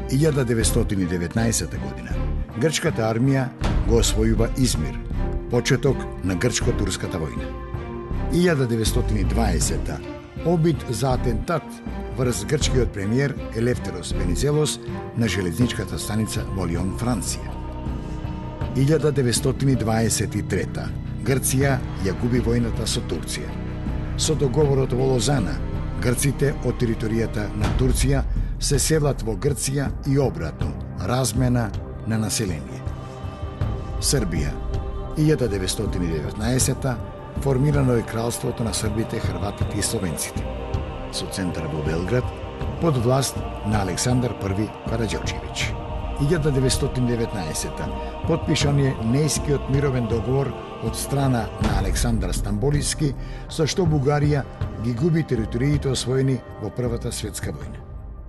1919 година грчката армија го освојува Измир, почеток на грчко-турската војна. 1920 обид за атентат врз грчкиот премиер Елефтерос Венизелос на железничката станица во Лион, Франција. 1923 Грција ја губи војната со Турција. Со договорот во Лозана, грците од територијата на Турција се селат во Грција и обратно, размена на население. Србија, 1919 формирано е кралството на србите, хрватите и словенците, со центар во Белград, под власт на Александар I Караđorđević. 1919 потпишан е Нејскиот мировен договор од страна на Александар Стамболиски, со што Бугарија ги губи териториите освоени во Првата светска војна.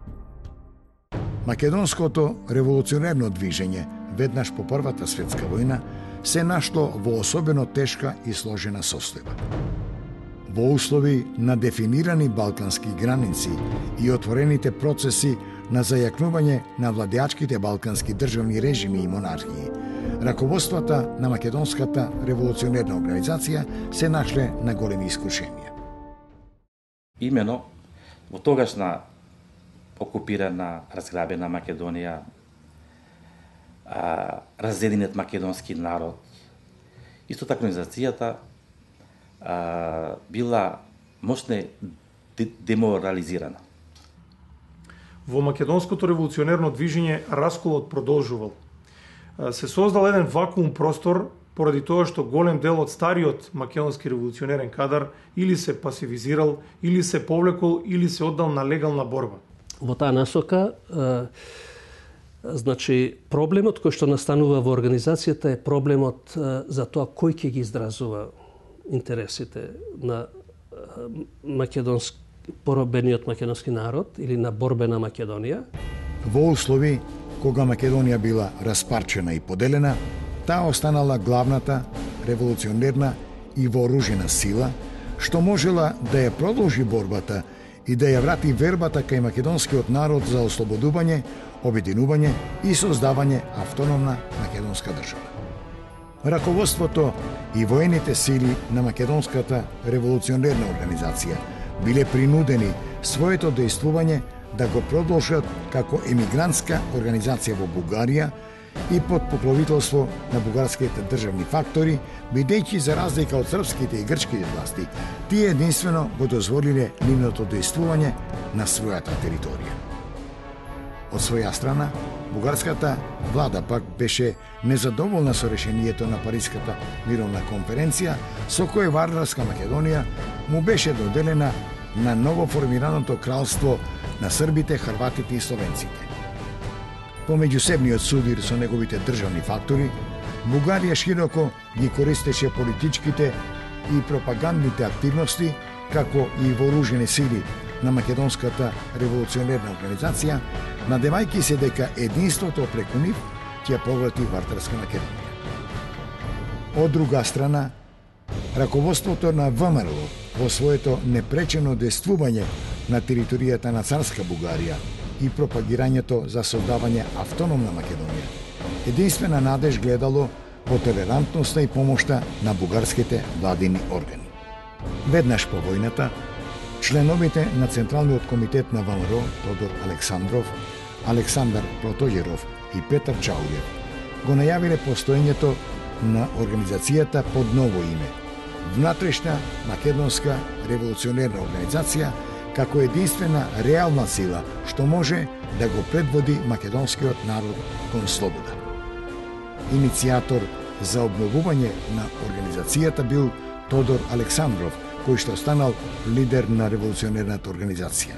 Македонското револуционерно движење веднаш по Првата светска војна се нашло во особено тешка и сложена состојба. Во услови на дефинирани балкански граници и отворените процеси на зајакнување на владеачките балкански државни режими и монархии, раководствата на Македонската револуционерна организација се нашле на големи искушенија. Имено во тогашна окупирана, разграбена Македонија, разединет македонски народ, исто така организацијата била мощно деморализирана. Во македонското револуционерно движење расколот продолжувал. Се создал еден вакуум простор поради тоа што голем дел од стариот македонски револуционерен кадар или се пасивизирал, или се повлекол, или се оддал на легална борба. Во таа насока, значи, проблемот кој што настанува во организацијата е проблемот за тоа кој ќе ги изразува интересите на поробениот македонски народ или на борбена Македонија. Во услови кога Македонија била распарчена и поделена, таа останала главната револуционерна и вооружена сила, што можела да ја продолжи борбата и да ја врати вербата кај македонскиот народ за ослободување, обединување и создавање автономна македонска држава. Раководството и воените сили на Македонската револуционерна организација биле принудени своето дејствување да го продолжат како емигрантска организација во Бугарија и под покровителство на бугарските државни фактори, бидејќи за разлика од српските и грчките власти, тие единствено го дозволиле нивното дејствување на својата територија. Од своја страна, бугарската влада пак беше незадоволна со решението на Париската мировна конференција, со која Вардарска Македонија му беше доделена на новоформираното кралство на србите, хрватите и словенците. По меѓусебниот судир со неговите државни фактори, Бугарија широко ги користеше политичките и пропагандните активности, како и вооружени сили на Македонската револуционерна организација, надевајќи се дека единството преку нив ќе поврати Вардарска Македонија. Од друга страна, раководството на ВМРО во своето непречено действување на територијата на царска Бугарија и пропагирањето за создавање автономна Македонија, единствена надеж гледало во толерантноста и помошта на бугарските владини органи. Веднаш по војната, членовите на Централниот комитет на ВМРО Тодор Александров, Александар Протојеров и Петар Чаулев го најавиле постоењето на организацијата под ново име – Внатрешна македонска револуционерна организација, како единствена реална сила што може да го предводи македонскиот народ кон слобода. Иницијатор за обновување на организацијата бил Тодор Александров, кој што станал лидер на револуционерната организација.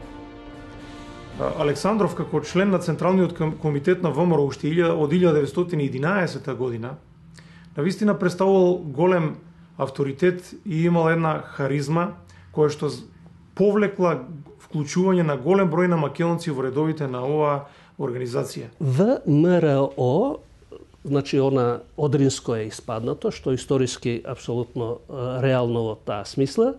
Александров, како член на Централниот комитет на ВМРО уште од 1911 година, навистина представувал голем авторитет и имал една харизма која што повлекла вклучување на голем број на македонци во редовите на оваа организација. ВМРО, значи она Одринско е испаднато, што историски апсолутно реално во таа смисла,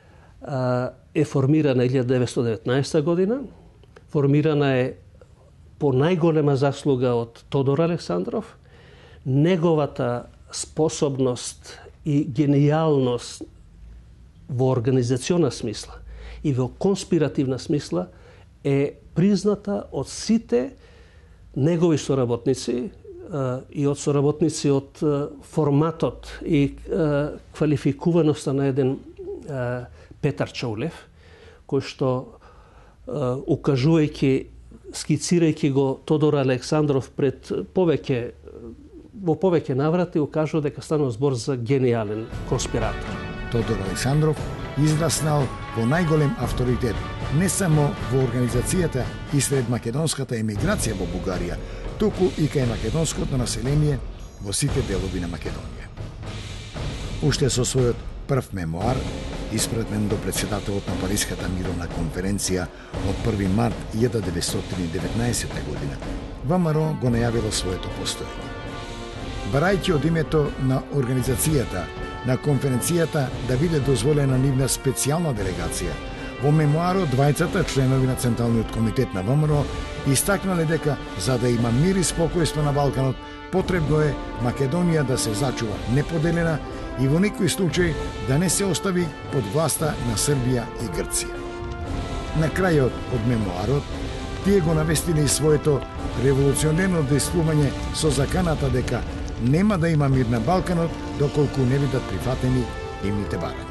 е формирана 1919 година. Формирана е по најголема заслуга од Тодор Александров, неговата способност и гениалност во организациона смисла и во конспиративна смисла е призната од сите негови соработници и од соработници од форматот и квалификуваноста на еден Петар Чаулев, кој што укажувајќи, скицирајќи го Тодор Александров пред во повеќе наврати, укажува дека станува збор за гениален конспиратор. Тодор Александров израснал во најголем авторитет не само во организацијата и сред македонската емиграција во Бугарија, туку и кај македонското население во сите делови на Македонија. Уште со својот прв мемоар, испратен до председателот на Париската мировна конференција од 1 март 1919 година, ВМРО го најавило своето постоење. Барајќи од името на организацијата на конференцијата да биде дозволена нивна специјална делегација, во мемоарот двајцата членови на Централниот комитет на ВМРО истакнале дека за да има мир и спокојство на Балканот, потребно е Македонија да се зачува неподелена и во никој случај да не се остави под власта на Србија и Грција. На крајот од мемоарот, тие го навестиле и своето револуционерно действување со заканата дека нема да има мир на Балканот доколку не бидат прифатени нивните барања.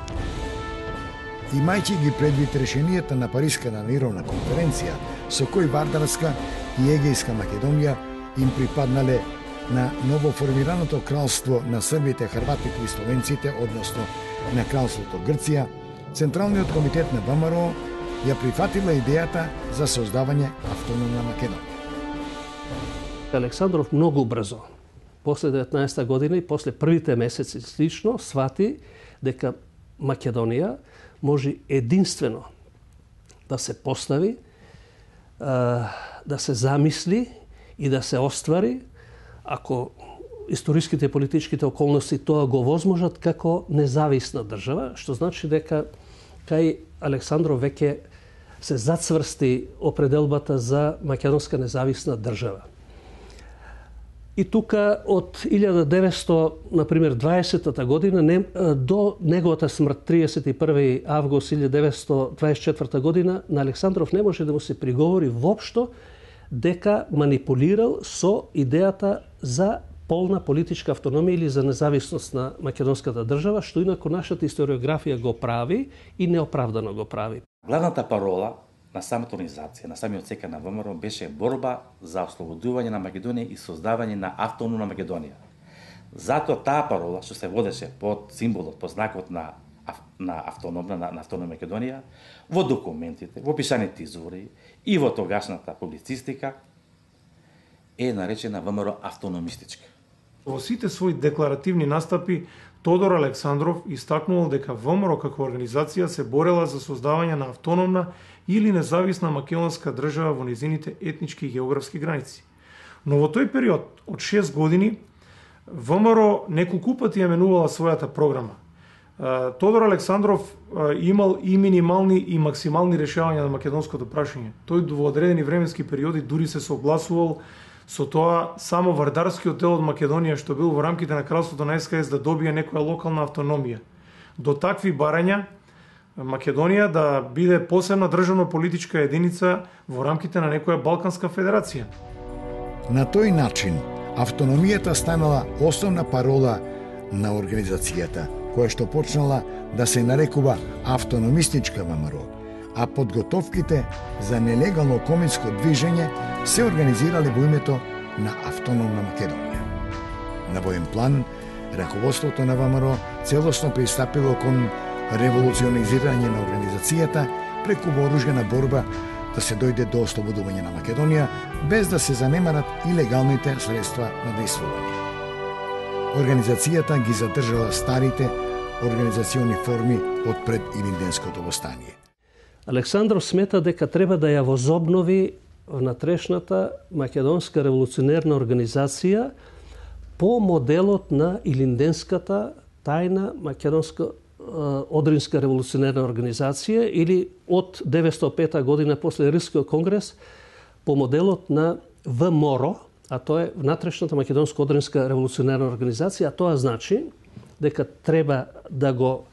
Имајќи ги предвид решенијата на Париската мировна конференција, со кој Вардарска и Егејска Македонија им припаднале на новоформираното кралство на србите, хрватите и словенците, односно на кралството Грција, Централниот комитет на ВМРО ја прифатила идејата за создавање автономна Македонија. Александров многу брзо, после 19 година и после првите месеци слично, свати дека Македонија може единствено да се постави, да се замисли и да се оствари, ако историските и политичките околности тоа го возможат, како независна држава, што значи дека кај Александров веќе се зацврсти определбата за македонска независна држава. И тука од 1920 година до неговата смрт 31 август 1924 година на Александров не може да му се приговори воопшто дека манипулирал со идејата за полна политичка автономија или за независност на македонската држава, што инаку нашата историографија го прави и неоправдано го прави. Главната парола на самата организација, на самиот ЦК на ВМРО беше борба за ослободување на Македонија и создавање на автономна Македонија. Затоа таа парола што се водеше под символот, под знакот на автономна Македонија, во документите, во пишаните извори и во тогашната публицистика е наречена ВМРО автономистичка. Во сите своји декларативни настапи Тодор Александров истакнувал дека ВМРО како организација се борела за создавање на автономна или независна македонска држава во низините етнички и географски граници. Но во тој период од 6 години ВМРО неколку пати ја менувала својата програма. Тодор Александров имал и минимални и максимални решавања на македонското прашање. Тој во одредени временски периоди дури се согласувал со тоа само вардарскиот дел од Македонија што бил во рамките на кралството на СКС да добие некоја локална автономија. До такви барања Македонија да биде посебна државно политичка единица во рамките на некоја Балканска федерација. На тој начин автономијата станала основна парола на организацијата, која што почнала да се нарекува автономистичка ВМРО, а подготовките за нелегално коминско движење се организирале во името на автономна Македонија. На воен план, раководството на ВМРО целосно пристапило кон револуционизирање на организацијата преку вооружена борба да се дојде до ослободување на Македонија, без да се занемарат и легалните средства на действување. Организацијата ги задржала старите организациони форми од пред Илинденското востание. Александров смета дека треба да ја возобнови внатрешната македонска револуционерна организација по моделот на Илинденската тајна македонска Одринска револуционерна организација или од 905 година после Рискиот конгрес по моделот на ВМРО, а тоа е Внатрешната македонско-одринска револуционерна организација, а тоа значи дека треба да го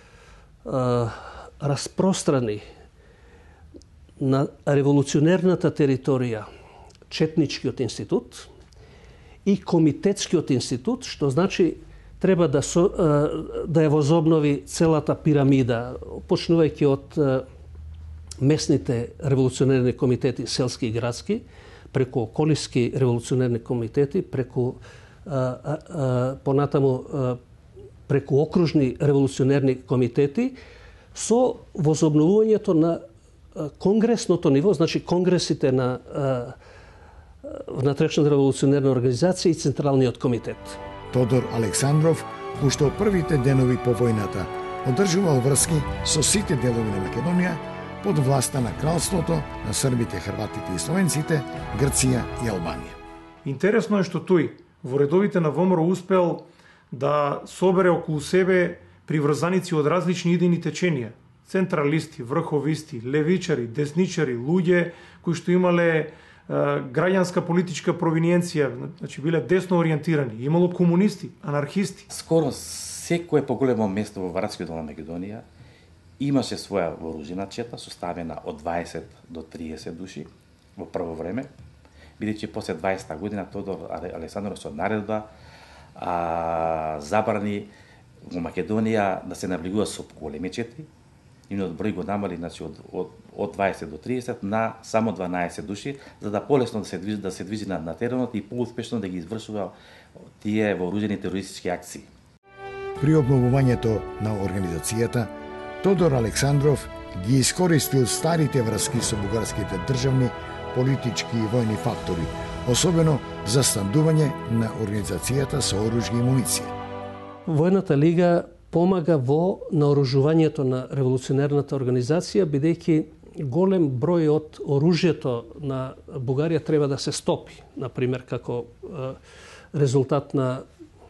распространи на револуционерната територија Четничкиот институт и Комитетскиот институт, што значи треба да ја возобнови целата пирамида, почнувајќи од местните револуционерни комитети, селски и градски, преку околиски револуционерни комитети, преку понатаму преку окружни револуционерни комитети, со возобновувањето на конгресното ниво, значи конгресите на Внатрешната револуционерна организација и Централниот комитет. Тодор Александров, уште од првите денови по војната, одржувал врски со сите делови на Македонија под власта на кралството на србите, хрватите и словенците, Грција и Албанија. Интересно е што тој во редовите на ВМРО успел да собере околу себе приврзаници од различни идејни теченија. Централисти, врховисти, левичари, десничари, луѓе кои што имале граѓанска политичка провиненција, значи биле десно ориентирани, имало комунисти, анархисти. Скоро секое поголемо место во Варадскиот дел на Македонија имаше своја вооружена чета, составена од 20 до 30 души во прво време, бидејќи после 20-та година Тодор Александров со наредба забрани во Македонија да се навлегува со големи чети. Нивниот број го намали, значи, од 20 до 30 на само 12 души, за да полесно да се движи на теренот и поуспешно да ги извршува тие вооружени терористички акции. При обновувањето на организацијата, Тодор Александров ги искористил старите врски со бугарските државни, политички и војни фактори, особено за снабдување на организацијата со оружје и муниција. Војната лига помага во наоружувањето на револуционерната организација, бидејќи голем број од оружјето на Бугарија треба да се стопи, например како резултат на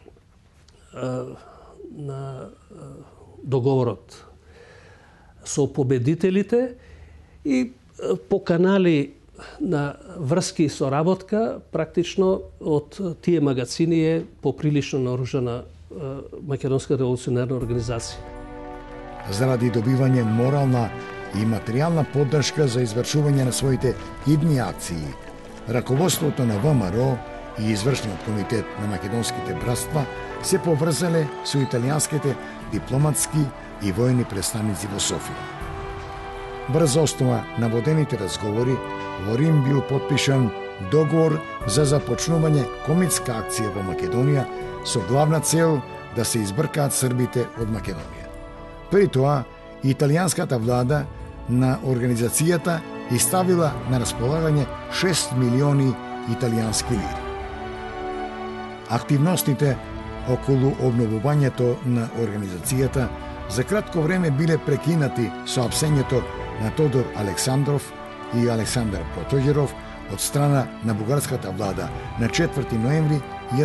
договорот со победителите и по канали на врски и соработка, практично од тие магазини е поприлично наоружена Македонска револуционерна организација. Заради добивање морална и материјална поддршка за извршување на своите идни акции, раководството на ВМРО и извршниот комитет на македонските братства се поврзале со италијанските дипломатски и војни представници во Софија. Брз основа на водените разговори, во Рим бил подпишан договор за започнување комитска акција во Македонија со главна цел да се избркаат србите од Македонија. При тоа, италијанската влада на организацијата ставила на располагање 6 милиони италијански лири. Активностите околу обновувањето на организацијата за кратко време биле прекинати со апсењето на Тодор Александров и Александар Протоѓеров од страна на бугарската влада на 4 ноември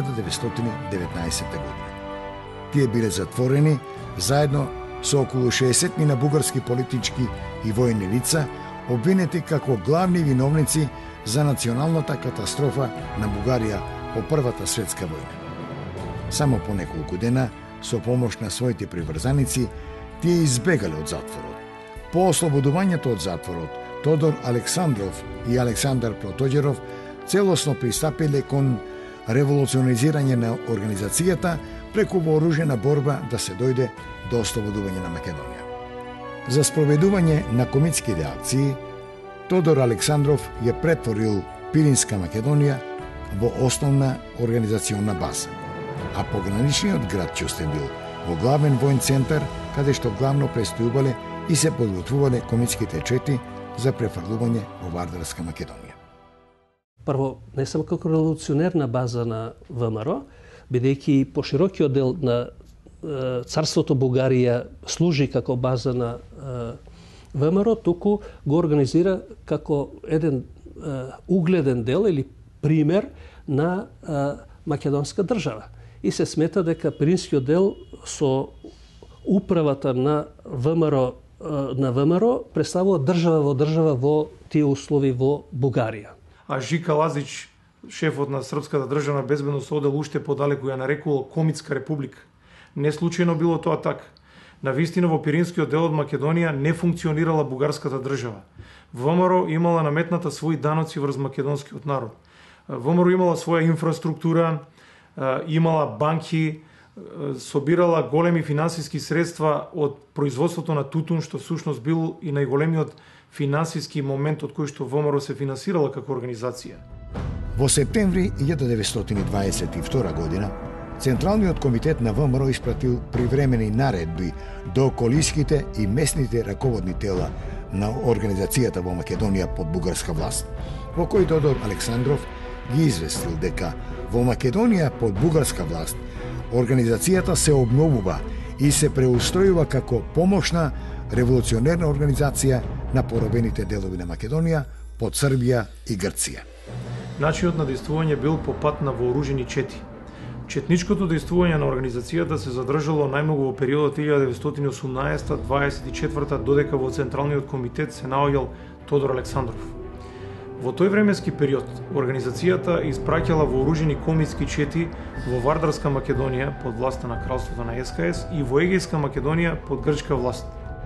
1919 година. Тие биле затворени заедно со околу 60 на бугарски политички и војни лица, обвинети како главни виновници за националната катастрофа на Бугарија по Првата светска војна. Само по неколку дена, со помош на своите приврзаници, тие избегале од затворот. По ослободувањето од затворот, Тодор Александров и Александар Протоѓеров целосно пристапиле кон револуционизирање на организацијата преку вооружена борба да се дојде до ослободување на Македонија. За спроведување на комитските акции, Тодор Александров ја претворил Пиринска Македонија во основна организациона база, а пограничниот град Ќустендил во главен воен центар, каде што главно престојувале и се подготвувале комитските чети за префрлување во Вардарска Македонија. Прво, не само како револуционерна база на ВМРО, бидејќи поширокиот дел на царството Бугарија служи како база на ВМРО, туку го организира како еден угледен дел или пример на македонска држава. И се смета дека Пиринскиот дел со управата на ВМРО представува држава во тие услови во Бугарија. а Жика Лазич, шефот на Српската државна безбедност одел уште подалеку ја нарекувал комитска република. Не случајно било тоа така. Навистина во Пиринскиот дел од Македонија не функционирала бугарската држава. ВМРО имала наметната своји даноци врз македонскиот народ. ВМРО имала своја инфраструктура, имала банки, собирала големи финансиски средства од производството на тутун, што всушност бил и најголемиот финансиски момент од кој што ВМРО се финансирала како организација. Во септември 1922 година, Централниот комитет на ВМРО испратил привремени наредби до колиските и местните раководни тела на организацијата во Македонија под бугарска власт, во кој Тодор Александров ги известил дека во Македонија под бугарска власт организацијата се обновува и се преустројува како помошна револуционерна организација на поробените делови на Македонија под Србија и Грција. Начинот на дејствување бил по пат на вооружени чети. Четничкото дејствување на организацијата се задржало најмногу во периодот 1918-24 додека во Централниот комитет се наоѓал Тодор Александров. Во тој временски период организацијата испраќала вооружени комитски чети во Вардарска Македонија под власта на кралството на СКС и во Егејска Македонија под грчка власт.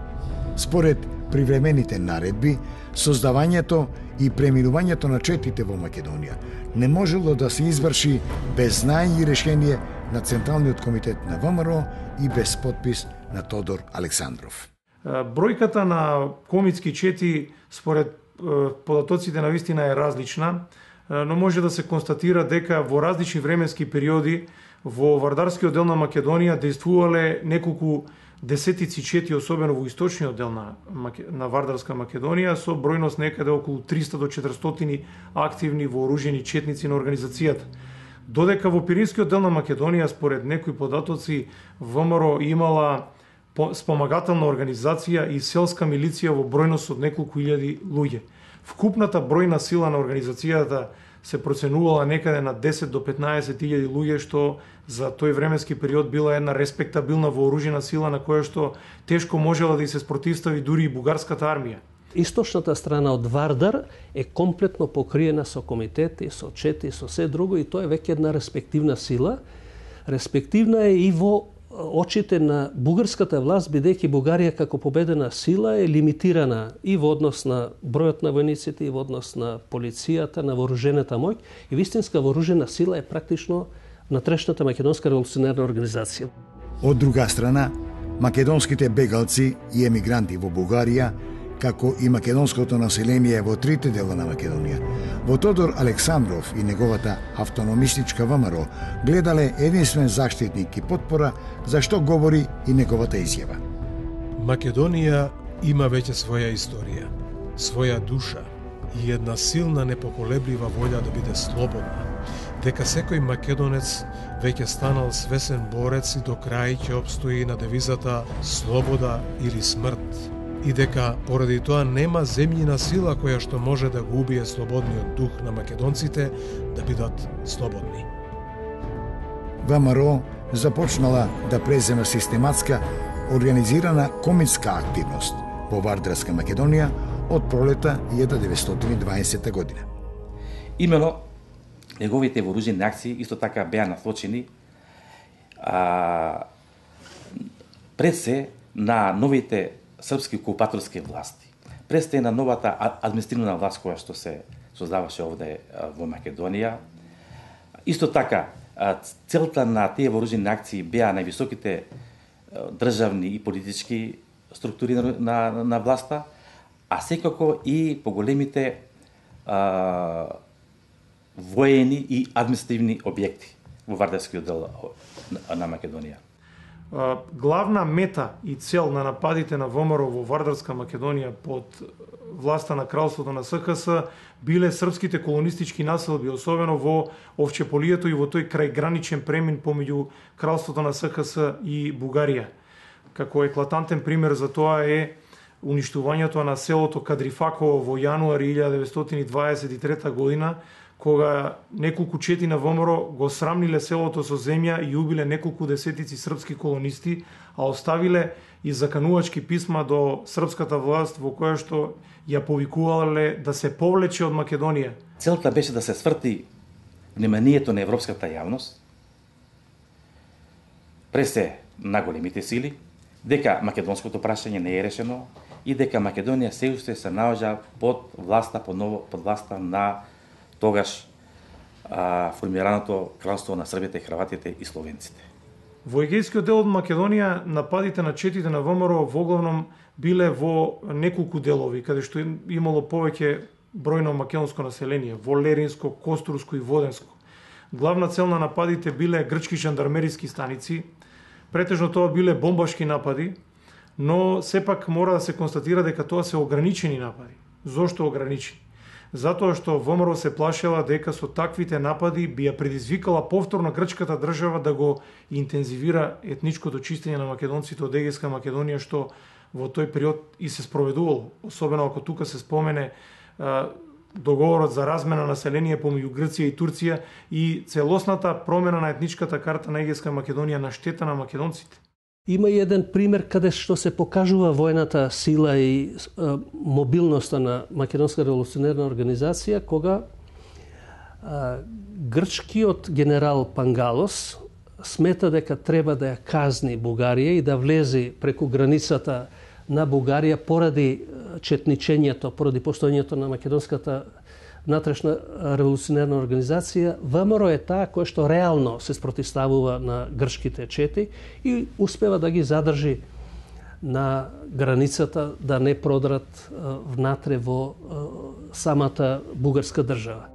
Според привремените наредби, создавањето и преминувањето на четите во Македонија не можело да се изврши без знаење и решение на Централниот комитет на ВМРО и без подпис на Тодор Александров. Бројката на комитски чети според податоците на вистина е различна, но може да се констатира дека во различни временски периоди во Вардарскиот дел на Македонија дејствувале неколку десетици чети, особено во источниот дел на Вардарска Македонија, со бројност некаде околу 300 до 400 активни вооружени четници на организацијата. Додека во Пиринскиот дел на Македонија, според некои податоци, ВМРО имала спомагателна организација и селска милиција во бројност од неколку илјади луѓе. Вкупната бројна сила на организацијата се проценувала некаде на 10 до 15 илјади луѓе, што за тој временски период била една респектабилна вооружена сила на која што тешко можела да и се спротивстави дури и бугарската армија. Источната страна од Вардар е комплетно покриена со комитети, со чети, со се друго и тоа е веќе една респективна сила. Респективна е и во очите на бугарската власт, бидејќи Бугарија како победена сила е лимитирана и во однос на бројот на војниците, и во однос на полицијата, на вооружената моќ, и вистинска вооружена сила е практично натрешната македонска револуционерна организација. Од друга страна, македонските бегалци и емигранти во Бугарија, како и македонското население во трите дела на Македонија, во Тодор Александров и неговата автономистичка ВМРО гледале единствен заштитник и потпора, за што говори и неговата изјава. Македонија има веќе своја историја, своја душа и една силна непоколеблива волја да биде слободна, дека секој македонец веќе станал свесен борец и до крај ќе обстои на девизата слобода или смрт, и дека поради тоа нема земјина сила која што може да го убие слободниот дух на македонците да бидат слободни. ВМРО започнала да презема систематска, организирана комитска активност во Вардарска Македонија од пролета 1920 година. Имено, неговите вооружени акции исто така беа насочени пред се на новите српски окупаторски власти, пред се на новата административна власт која што се создаваше овде во Македонија. Исто така, целта на тие вооружени акции беа највисоките државни и политички структури на власта, а секако и поголемите воени и административни објекти во Вардарскиот дел на Македонија. Главна мета и цел на нападите на ВМРО во Вардарска Македонија под власта на кралството на СКС биле српските колонистички населби, особено во Овчеполието и во тој крајграничен премин помеѓу кралството на СКС и Бугарија. Како еклатантен пример за тоа е уништувањето на селото Кадрифаково во јануари 1923 година, кога неколку чети на ВМРО го срамниле селото со земја и убиле неколку десетици српски колонисти, а оставиле и заканувачки писма до српската власт во која што ја повикувале да се повлече од Македонија. Целта беше да се сврти вниманието на европската јавност, пресе на големите сили, дека македонското прашање не е решено и дека Македонија се уште се наоѓа под власта на тогаш формираното кралство на србите, хрватите и словенците. Во егејскиот дел од Македонија нападите на четите на ВМРО воглавном биле во неколку делови, каде што имало повеќе бројно македонско население, во Леринско, Костурско и Воденско. Главна цел на нападите биле грчки жандармериски станици, претежно тоа биле бомбашки напади, но сепак мора да се констатира дека тоа се ограничени напади. Зошто ограничени? Затоа што ВМРО се плашела дека со таквите напади би ја предизвикала повторно грчката држава да го интензивира етничкото чистење на македонците од Егејска Македонија, што во тој период и се спроведувало. Особено ако тука се спомене договорот за размена население помеѓу Грција и Турција и целосната промена на етничката карта на Егејска Македонија на штета на македонците. Има и еден пример каде што се покажува војната сила и мобилноста на Македонска револуционерна организација, кога грчкиот генерал Пангалос смета дека треба да ја казни Бугарија и да влезе преку границата на Бугарија поради четничењето, поради постоењето на Македонската внатрешна револуционерна организација. ВМРО е таа која што реално се спротивставува на грчките чети и успева да ги задржи на границата да не продрат внатре во самата бугарска држава.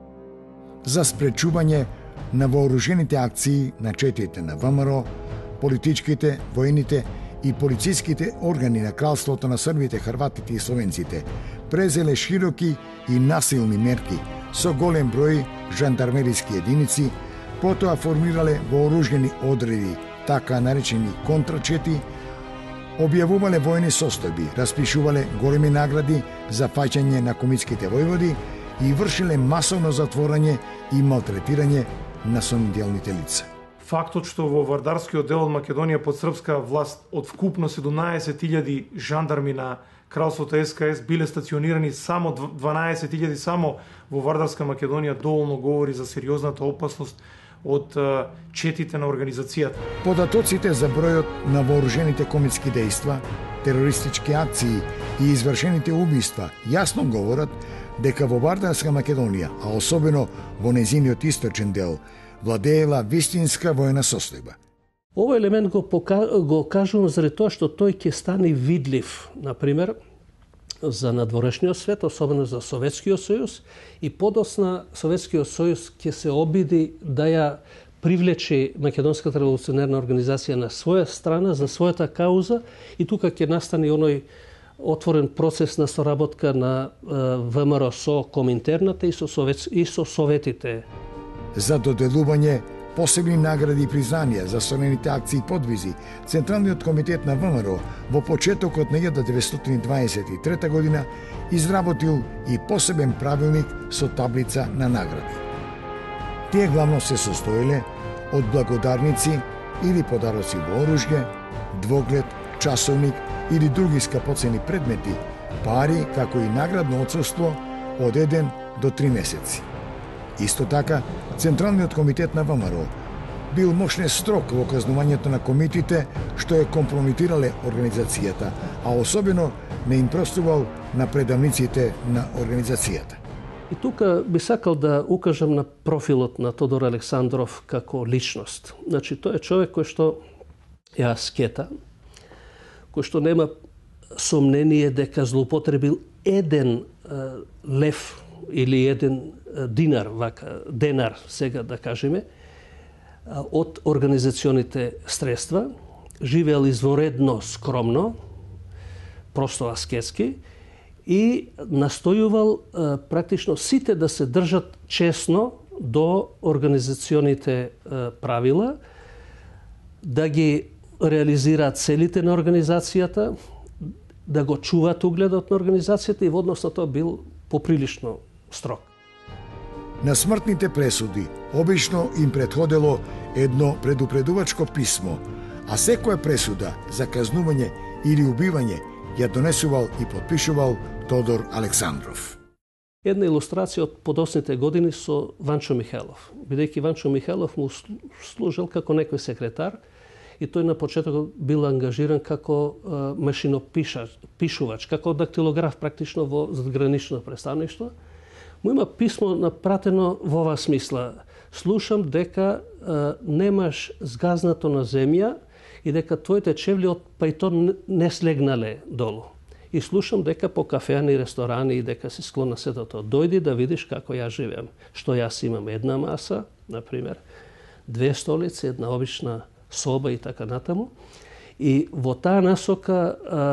За спречување на вооружените акции на четите на ВМРО, политичките, војните и полициските органи на кралството на србите, хрватите и словенците презеле широки и насилни мерки со голем број жандармериски единици, потоа формирале вооружени одреди, така наречени контрачети, објавувале војни состојби, распишувале големи награди за фаќање на комитските војводи и вршиле масовно затворање и малтретирање на сонделните лица. Фактот што во Вардарскиот дел од Македонија под српска власт од вкупно 17.000 жандарми на кралството СКС биле стационирани само 12.000 само во Вардарска Македонија доволно говори за сериозната опасност од четите на организацијата. Податоците за бројот на вооружените комитски дејства, терористички акции и извршените убиства јасно говорат дека во Вардарска Македонија, а особено во незиниот источен дел, владеела вистинска војна состојба. Овој елемент го кажувам заради тоа што тој ќе стане видлив, например, за надворешниот свет, особено за Советскиот сојуз, и подосна Советскиот сојуз ќе се обиди да ја привлече Македонската револуционерна организација на своја страна, за својата кауза, и тука ќе настане оној отворен процес на соработка на ВМРО со Коминтерната и со Советите. За доделување посебни награди и признанија за солените акции и подвизи, Централниот комитет на ВМРО во почетокот на 1923 година изработил и посебен правилник со таблица на награди. Тие главно се состоеле од благодарници или подароци во оружје, двоглед, часовник или други скапоцени предмети, пари како и наградно отсуство од 1 до 3 месеци. Исто така, Централниот комитет на ВМРО бил мошне строг во казнувањето на комитите што ја компрометирале организацијата, а особено не им простувал на предавниците на организацијата. И тука би сакал да укажам на профилот на Тодор Александров како личност. Значи, тој е човек кој што е аскета, кој што нема сомнение дека злоупотребил еден лев или еден динар, вака, денар, сега да кажеме, од организационите средства, живеел изворедно скромно, просто аскетски, и настојувал практично сите да се држат честно до организационите правила, да ги реализираат целите на организацијата, да го чуваат угледот на организацијата и во однос на тоа бил поприлично строг. На смртните пресуди обично им претходело едно предупредувачко писмо, а секоја пресуда за казнување или убивање ја донесувал и подпишувал Тодор Александров. Една илустрација од подосните години со Ванчо Михайлов. Бидејќи Ванчо Михайлов му служел како некој секретар и тој на почетокот бил ангажиран како машинопишувач, како дактилограф практично во задгранично представништво. Му има писмо напратено во оваа смисла. Слушам дека немаш згазнато на земја и дека твоите чевли од пајтон не слегнале долу. И слушам дека по кафеани и ресторани и дека си склон на сетото. Дојди да видиш како ја живеам. Што јас имам една маса, например, 2 столици, една обична соба и така натаму. И во таа насока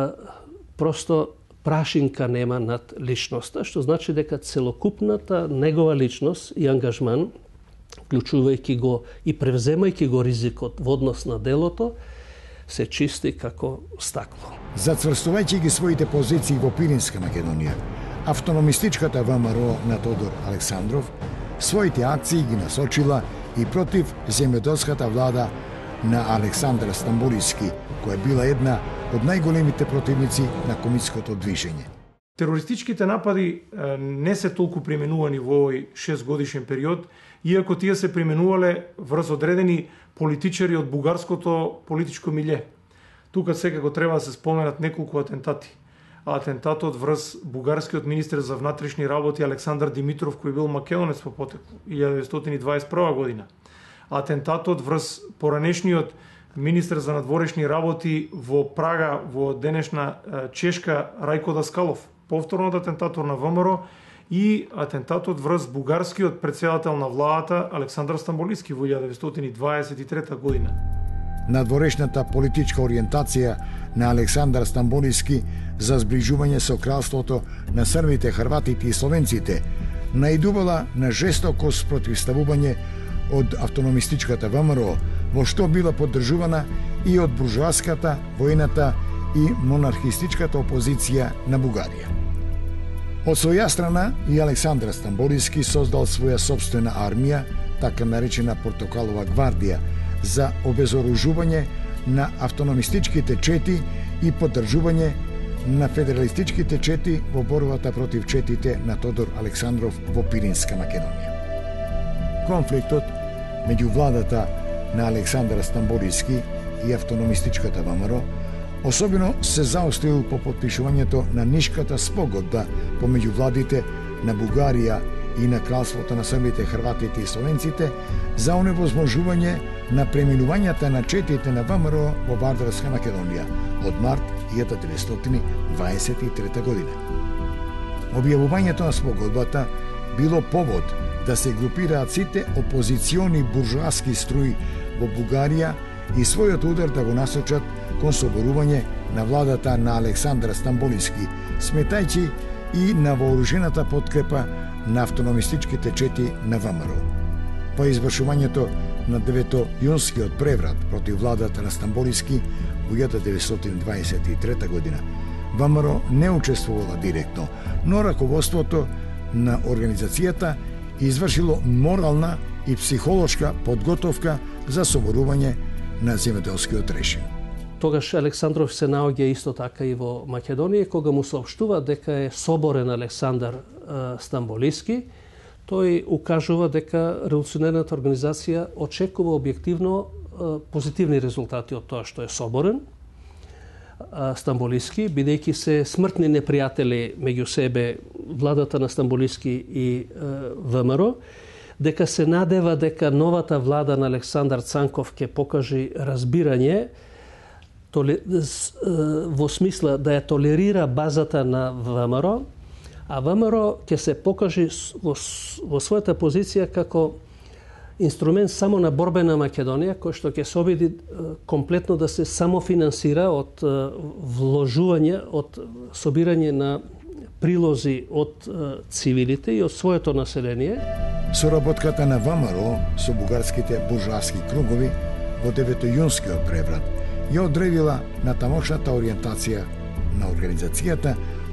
просто прашинка нема над личноста, што значи дека целокупната негова личност и ангажман, вклучувајќи го и превземајќи го ризикот во однос на делото, се чисти како стакло. Зацврстувајќи ги своите позиции во Пиринска Македонија, автономистичката ВМРО на Тодор Александров своите акции ги насочила и против земјоделската влада на Александар Стамболиски, која била една од најголемите противници на комунистското движење. Терористичките напади не се толку применувани во овој 6-годишен период, иако тие се применувале врз одредени политичари од бугарското политичко милје. Тука секако треба да се споменат неколку атентати. Атентатот врз бугарскиот министер за внатрешни работи Александар Димитров, кој бил македонец по потекло, 1921 година. Атентатот врз поранешниот министер за надворешни работи во Прага, во денешна Чешка, Рајко Даскалов, повторно атентатор на ВМРО, и атентатот врз бугарскиот председател на владата Александар Стамболиски во 1923 година. Надворешната политичка ориентација на Александар Стамболиски за зближување со кралството на србите, хрватите и словенците наидувала на жестоко спротивставување од автономистичката ВМРО, во што била поддржувана и од буржуаската, војната и монархистичката опозиција на Бугарија. Од своја страна и Александар Стамболиски создал своја собствена армија, така наречена Портокалова гвардија, за обезоружување на автономистичките чети и поддржување на федералистичките чети во борбата против четите на Тодор Александров во Пиринска Македонија. Конфликтот меѓу владата на Александар Стамболиски и автономистичката ВМРО особено се заострил по подпишувањето на Нишката спогодба помеѓу владите на Бугарија и на кралството на србите, хрватите и словенците за оневозможување на преминувањата на четите на ВМРО во Вардарска Македонија од март 1923 година. Објавувањето на спогодбата било повод да се групираат сите опозициони буржуаски струи во Бугарија и својот удар да го насочат кон соборување на владата на Александар Стамболиски, сметајќи и на вооружената подкрепа на автономистичките чети на ВМРО. По извршувањето на 9-јунскиот преврат против владата на Стамболиски во 1923 година, ВМРО не учествувала директно, но раководството на организацијата извршило морална и психолошка подготовка за соборување на земјоделскиот режим. Тогаш Александров се наоѓа исто така и во Македонија, кога му соопштува дека е соборен Александар Стамболиски, тој укажува дека револуционерната организација очекува објективно позитивни резултати од тоа што е соборен Стамболиски, бидејќи се смртни непријатели меѓу себе владата на Стамболиски и ВМРО, дека се надева дека новата влада на Александар Цанков ќе покажи разбирање во смисла да ја толерира базата на ВМРО, а ВМРО ќе се покажи во својата позиција како инструмент само на борбена Македонија, кој што ќе се обиди комплетно да се самофинансира од вложување, од собирање на прилози од цивилите и од своето население. Соработката на ВМРО со бугарските буржуаски кругови во 9-јунскиот преврат ја одредила на тамошната ориентација на организацијата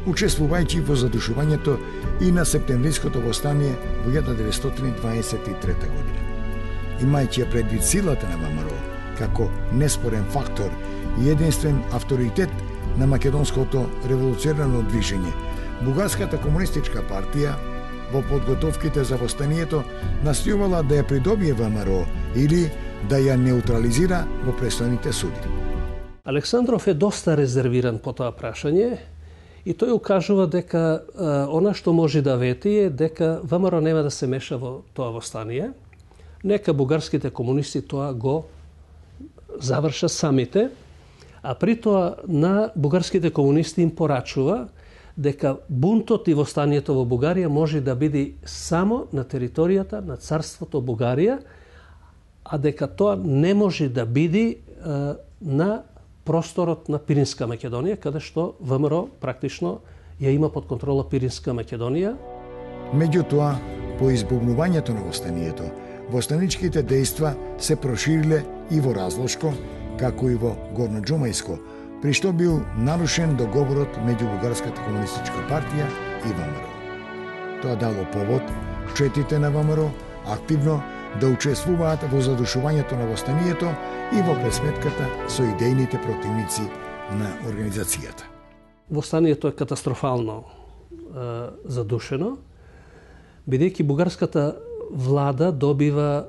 учествувајќи во задушувањето и на септемвриското востание во 1923 година. Имајќи предвид силата на ВМРО како неспорен фактор и единствен авторитет на македонското револуционерно движење, Бугарската комунистичка партија во подготовките за востанието настојувала да ја придобие ВМРО или да ја неутрализира во престојните суди. Александров е доста резервиран по тоа прашање и тој укажува дека она што може да вети е дека ВМРО нема да се меша во тоа востание. Нека бугарските комунисти тоа го завршат самите, а при тоа на бугарските комунисти им порачува дека бунтот и востанието во Бугарија може да биде само на територијата на царството Бугарија, а дека тоа не може да биде на просторот на Пиринска Македонија, каде што ВМРО практично ја има под контрола Пиринска Македонија. Меѓутоа, по избугнувањето на востанието, востаничките дејства се прошириле и во Разлошко, како и во Горноџумајско, при што бил нарушен договорот меѓу Бугарската комунистичка партија и ВМРО. Тоа дало повод четите на ВМРО активно да учествуваат во задушувањето на востанието и во пресметката со идејните противници на организацијата. Востанието е катастрофално задушено, бидејќи бугарската влада добива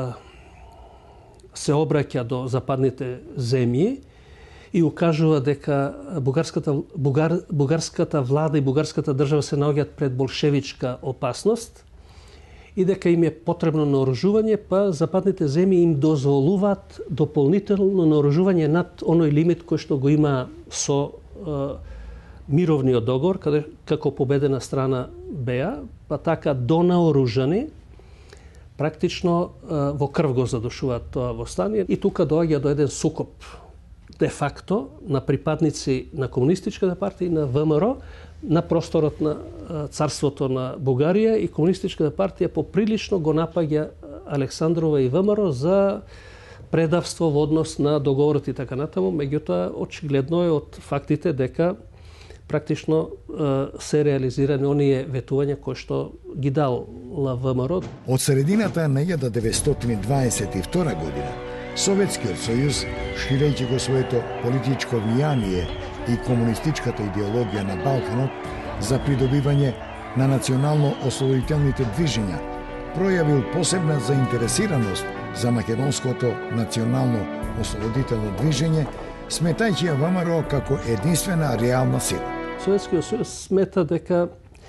се обраќа до западните земји и укажува дека бугарската влада и бугарската држава се наоѓаат пред болшевичка опасност и дека им е потребно наоружување, па западните земји им дозволуваат дополнително наоружување над оној лимит кој што го има со мировниот договор, како победена страна беа, па така донаоружани, практично во крв го задушуваат тоа востание и тука доаѓа до еден сукоп де факто на припадници на комунистичката партија и на ВМРО на просторот на царството на Бугарија, и комунистичката партија поприлично го напаѓа Александрова и ВМРО за предавство во однос на договорот и така натаму. Меѓутоа, очигледно е од фактите дека практично се реализирани оние ветувања кои што ги дала ВМРО. Од средината на 1922 година Советскиот сојуз, ширејќи го своето политичко влијание и комунистичката идеологија на Балканот за придобивање на национално-ослободителните движења, пројавил посебна заинтересираност за македонското национално-ослободително движење, сметајќи ја ВМРО како единствена реална сила. Советскиот сојуз смета дека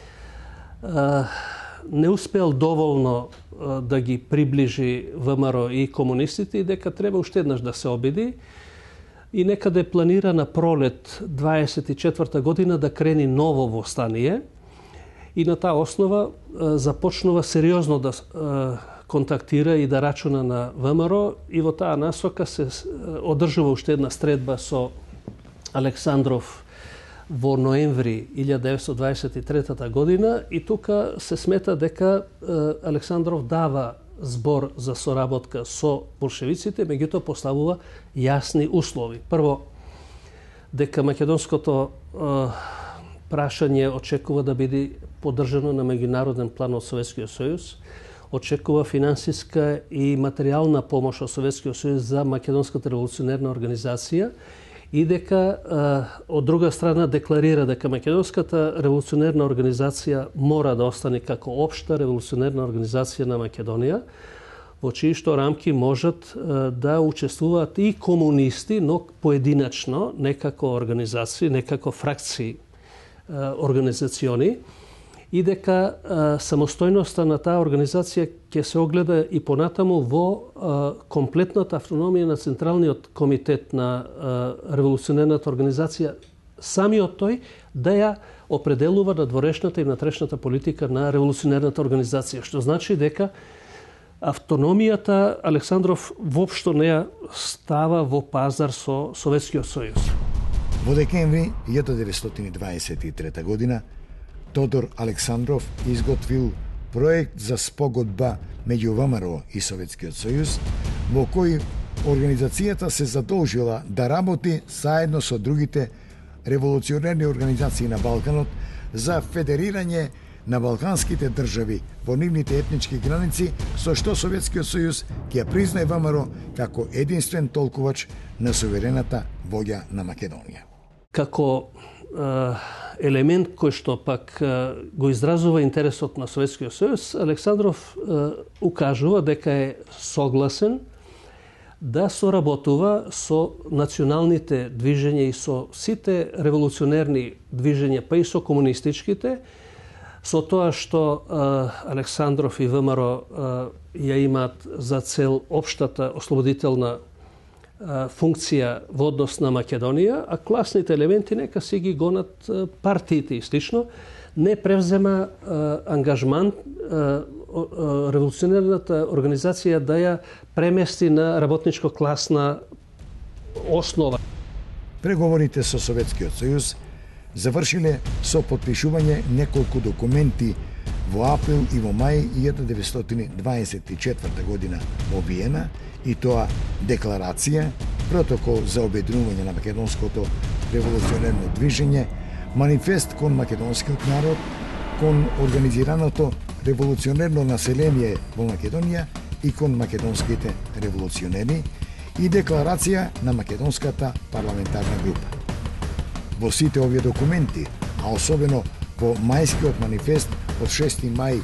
не успел доволно да ги приближи ВМРО и комунистите и дека треба уште еднаш да се обиди и некаде планира на пролет 24 година да крени ново востание и на таа основа започнува сериозно да контактира и да рачуна на ВМРО и во таа насока се одржува уште една стредба со Александров во ноември 1923 година и тука се смета дека Александров дава збор за соработка со болшевиците, меѓутоа поставува јасни услови. Прво, дека македонското прашање очекува да биде поддржано на меѓународен план од Советскиот сојуз, очекува финансиска и материјална помош од Советскиот сојуз за македонската револуционерна организација и дека од друга страна декларира дека македонската револуционерна организација мора да остане како општа револуционерна организација на Македонија, во чии што рамки можат да учествуваат и комунисти, но поединачно, не како организации, не како фракции организациони, и дека самостојноста на таа организација ќе се огледа и понатаму во комплетната автономија на Централниот комитет на револуционерната организација, самиот тој да ја определува надворешната и внатрешната политика на револуционерната организација, што значи дека автономијата Александров воопшто не ја става во пазар со Советскиот сојуз. Во декември 1923 година Тодор Александров изготвил проект за спогодба меѓу ВМРО и Советскиот сојуз, во кој организацијата се задолжила да работи заедно со другите револуционерни организации на Балканот за федерирање на балканските држави во нивните етнички граници, со што Советскиот сојуз ќе ја признае ВМРО како единствен толкувач на суверената воља на Македонија. Како елемент кој што пак го изразува интересот на Советскиот сојуз, Александров укажува дека е согласен да соработува со националните движења и со сите револуционерни движења, па и со комунистичките, со тоа што Александров и ВМРО ја имаат за цел општата ослободителна функција во однос на Македонија, а класните елементи нека си ги гонат партиите и слично, не превзема ангажман револуционерната организација да ја премести на работничко-класна основа. Преговорите со Советскиот сојуз завршиле со потпишување неколку документи во април и во мај 1924 година во Виена, и тоа декларација, протокол за обединување на македонското револуционерно движење, манифест кон македонскиот народ, кон организираното револуционерно население во Македонија и кон македонските револуционери и декларација на македонската парламентарна група. Во сите овие документи, а особено во мајскиот манифест од 6. мај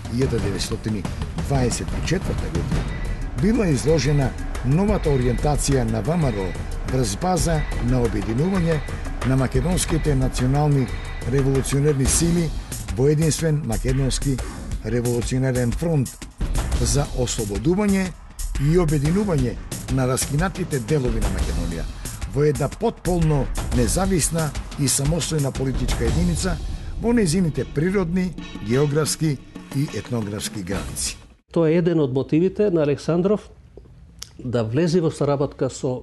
1924 година, била изложена новата ориентација на ВМРО врз база на обединување на македонските национални револуционерни сили во единствен македонски револуционерен фронт за ослободување и обединување на раскинатите делови на Македонија во една потполно независна и самостојна политичка единица во незините природни, географски и етнографски граници. Тоа е еден од мотивите на Александров да влезе во соработка со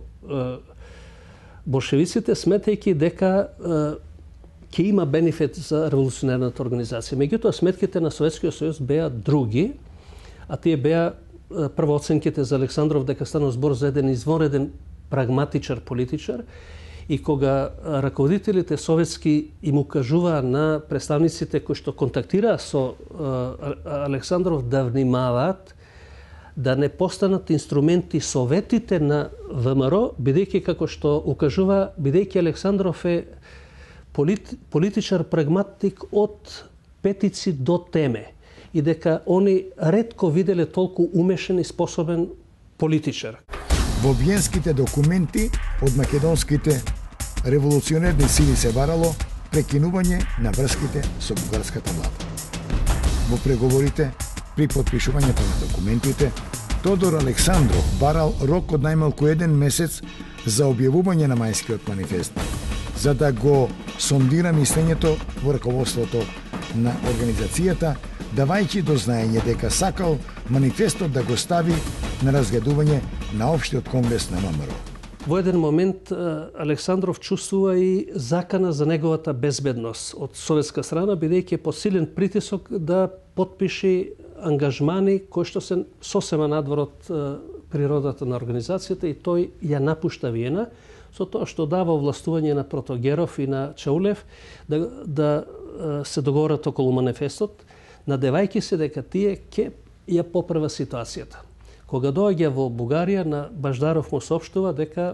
болшевиците, сметајќи дека ќе има бенефит за револуционерната организација. Меѓутоа, сметките на Советскиот сојуз беа други, а тие беа прво оценките за Александров дека станува збор за еден извонреден прагматичар политичар, и кога раководителите советски им укажуваа на представниците кои што контактираа со Александров да внимаваат да не постанат инструменти советите на ВМРО, бидејќи како што укажува, бидејќи Александров е политичар прагматик од петици до теме и дека они ретко виделе толку умешен и способен политичар. Во виенските документи од македонските револуционерни сили се барало прекинување на врските со бугарската влада. Во преговорите при потпишувањето на документите, Тодор Александров барал рок од најмалку 1 месец за објавување на мајскиот манифест, за да го сондира мислењето во раководството на организацијата, давајќи до знаење дека сакал манифестот да го стави на разгледување на Општиот конгрес на ВМРО. Во еден момент Александров чувствува и закана за неговата безбедност од советска страна, бидејќи е под силен притисок да потпиши ангажмани кои што се сосема надвор од природата на организацијата, и тој ја напушта Виена со тоа што дава овластување на Протогеров и на Чаулев да се договорат околу манифестот, надевајќи се дека тие ќе ја поправа ситуацијата. Кога доаѓа во Бугарија, на Баждаров му соопштува дека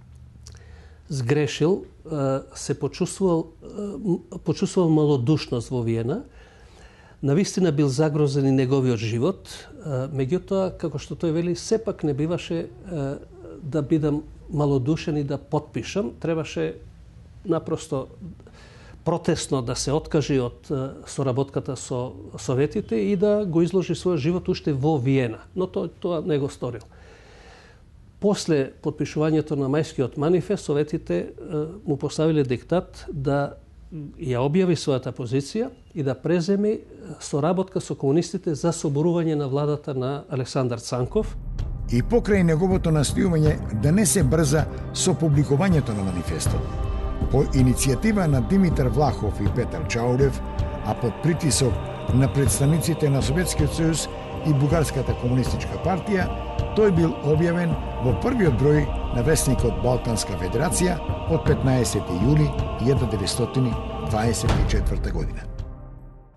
сгрешил, се почувствувал малодушност во Виена. Навистина бил загрозен и неговиот живот, меѓутоа, како што тој вели, сепак не биваше да бидам малодушен и да потпишам, требаше напросто протестно да се откажи од соработката со советите и да го изложи својот живот уште во Виена, но тоа не го сторил. После потпишувањето на мајскиот манифест, советите му поставиле диктат да ја објави својата позиција и да преземи соработка со комунистите за соборување на владата на Александар Цанков. И покрај неговото настојување да не се брза со публикувањето на манифестот, по иницијатива на Димитар Влахов и Петар Чаулев, а под притисок на представниците на Советскиот сојуз и Бугарската комунистичка партија, тој бил објавен во првиот број на весникот Балканска федерација од 15. јули 1924 година.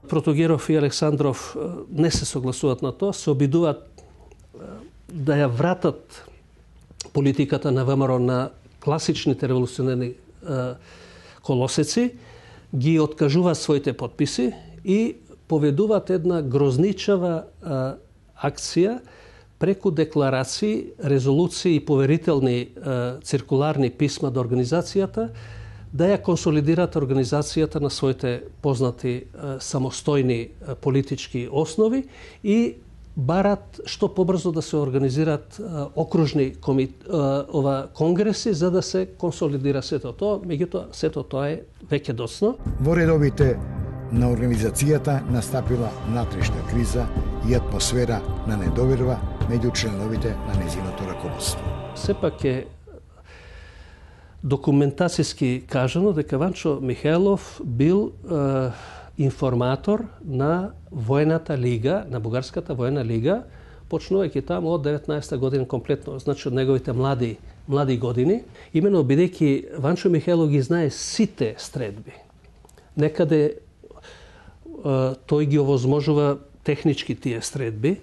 Протогеров и Александров не се согласуваат на тоа, се обидуваат да ја вратат политиката на ВМРО на класичните револуционерни колосеци, ги откажуваат своите подписи и поведуваат една грозничава акција преку декларации, резолуции и поверителни циркуларни писма до организацијата, да ја консолидираат организацијата на своите познати самостојни политички основи и барат што побрзо да се организираат окружни конгреси за да се консолидира сето тоа. Меѓутоа, сето тоа е веќе доцно. Во редовите на организацијата настапила внатрешна криза и атмосфера на недоверба меѓу членовите на незиното раководство. Сепак е документацијски кажано дека Ванчо Михајлов бил информатор на војната лига, на Бугарската војна лига, почнувајќи таму од 19 година комплетно, значи од неговите млади години, имено бидејќи Ванчо Михајлов ги знае сите стредби. Некаде тој ги овозможува технички тие стредби.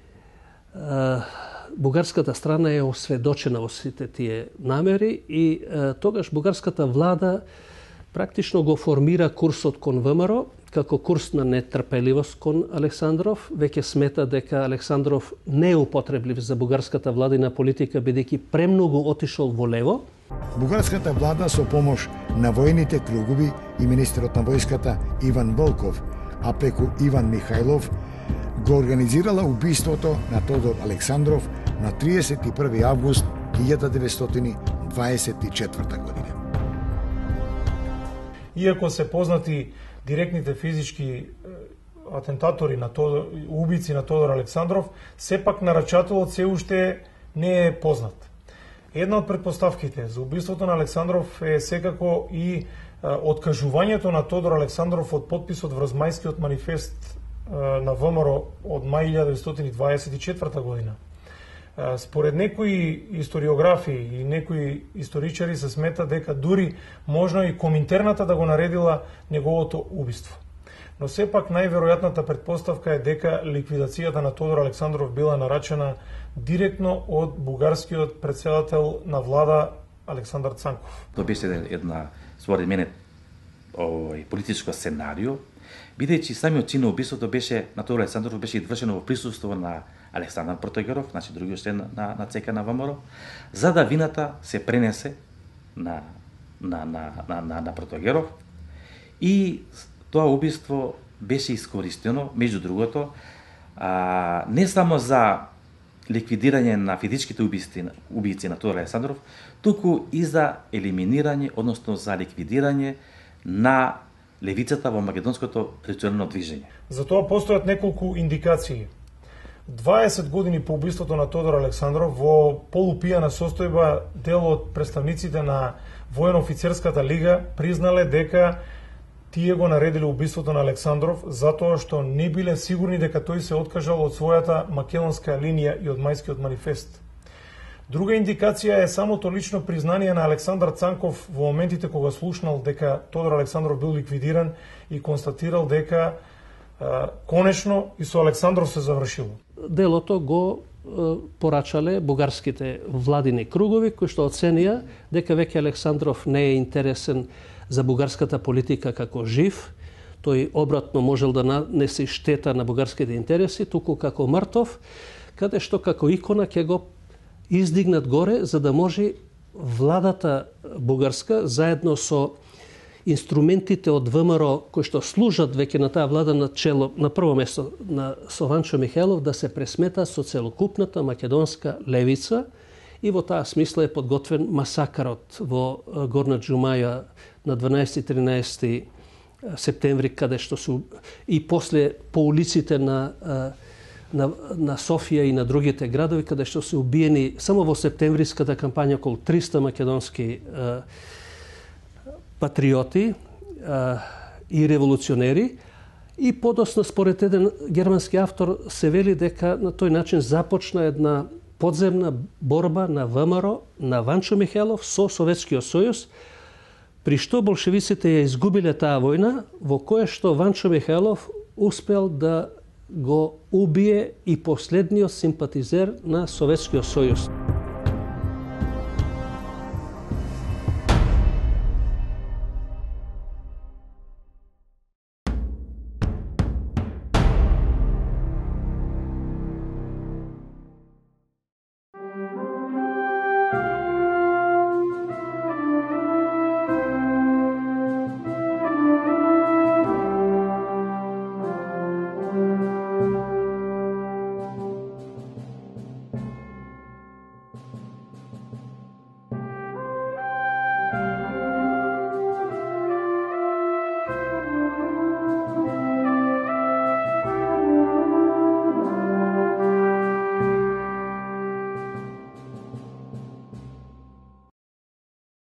Бугарската страна е осведочена во сите тие намери и тогаш бугарската влада практично го формира курсот кон ВМРО како курс на нетрпеливост кон Александров. Веќе смета дека Александров не е употреблив за бугарската владина политика, бидејќи премногу отишол во лево. Бугарската влада со помош на војните кругови и министерот на војската Иван Волков, а преку Иван Михајлов, го организирала убиството на Тодор Александров на 31. август 1924 година. Иако се познати директните физички атентатори на Тодор, убици на Тодор Александров, сепак нарачателот се уште не е познат. Една од предпоставките за убиството на Александров е секако и откажувањето на Тодор Александров од подписот врз мајскиот манифест на ВМРО од мај 1924 година. Според некои историографи и некои историчари се смета дека дури можно и Коминтерната да го наредила неговото убиство. Но сепак најверојатната предпоставка е дека ликвидацијата на Тодор Александров била нарачена директно од бугарскиот претседател на влада Александар Цанков. Тоа беше една, според мене, политичко сценарио, бидејќи самиот чин на убиството беше на Тодор Александров беше извршено во присуство на Александар Протогеров, значи другиот член на ЦК на ВМРО, за да вината се пренесе на Протогеров и тоа убиство беше искористено, меѓу другото, не само за ликвидирање на физичките убийци на Тодор Александров, туку и за елиминирање, односно за ликвидирање на левицата во македонското револуционерно движење. За тоа постојат неколку индикации. 20 години по убиството на Тодор Александров во полупијана состојба дел од представниците на воено-офицерската лига признале дека тие го наредиле убиството на Александров затоа што не биле сигурни дека тој се откажал од својата македонска линија и од мајскиот манифест. Друга индикација е самото лично признание на Александар Цанков во моментите кога слушнал дека Тодор Александров бил ликвидиран и констатирал дека конечно и со Александров се завршило. Делото го порачале бугарските владини кругови кои што оценија дека веќе Александров не е интересен за бугарската политика како жив, тој обратно можел да нанесе штета на бугарските интереси, туку како мртов, каде што како икона ќе го издигнат горе за да може владата бугарска заедно со инструментите од ВМРО кои што служат веќе на таа влада на чело, на прво место со Ванчо Михајлов, да се пресмета со целокупната македонска левица и во таа смисла е подготвен масакарот во Горна Џумаја на 12-13 септември, каде што се и после по улиците на Софија и на другите градови, каде што се убиени само во септемвриската кампања околу 300 македонски патриоти и револуционери. И подоцна, според еден германски автор, се вели дека на тој начин започна една подземна борба на ВМРО, на Ванчо Михајлов со Советскиот сојуз, при што болшевиците ја изгубиле таа војна, во која што Ванчо Михајлов успел да го убие и последниот симпатизер на Советскиот сојуз.